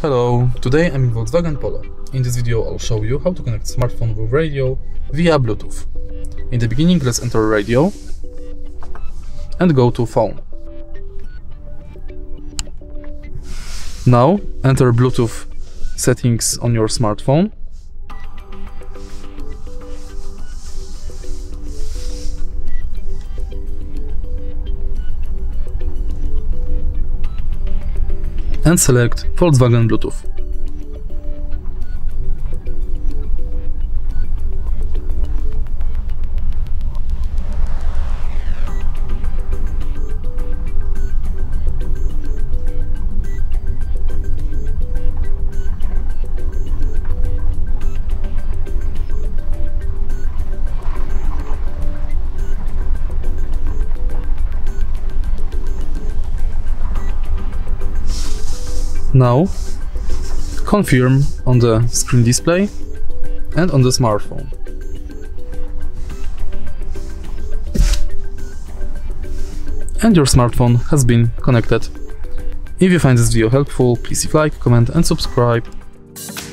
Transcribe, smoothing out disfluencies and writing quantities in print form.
Hello, today I'm in Volkswagen Polo. In this video I'll show you how to connect smartphone with radio via Bluetooth. In the beginning let's enter radio and go to phone. Now enter Bluetooth settings on your smartphone. And select Volkswagen Bluetooth. Now, confirm on the screen display and on the smartphone. And your smartphone has been connected. If you find this video helpful, please leave a like, comment and subscribe.